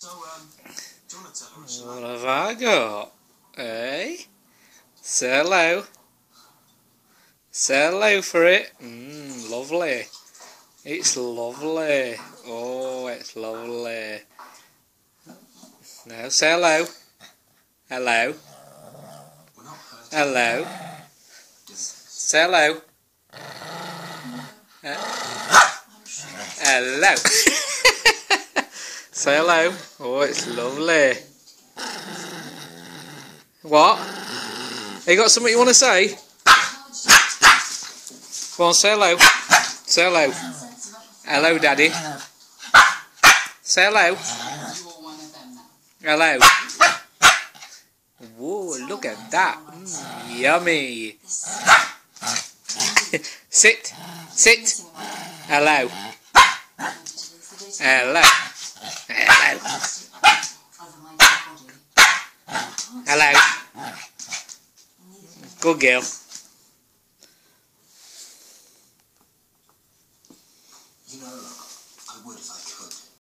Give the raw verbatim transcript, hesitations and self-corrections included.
So, um, do you want to tell her a What have I got? Eh? Say hello. Say hello for it. Mmm, lovely. It's lovely. Oh, it's lovely. Now say hello. Hello. Hello. Say hello. Uh, hello. Say hello. Oh, it's lovely. What? Have you got something you want to say? Go on, say hello. Say hello. Hello, Daddy. Say hello. Hello. Whoa, look at that. Mm, yummy. Sit. Sit. Hello. Hello. Hello. Hello. Good girl. You know, I would if I could.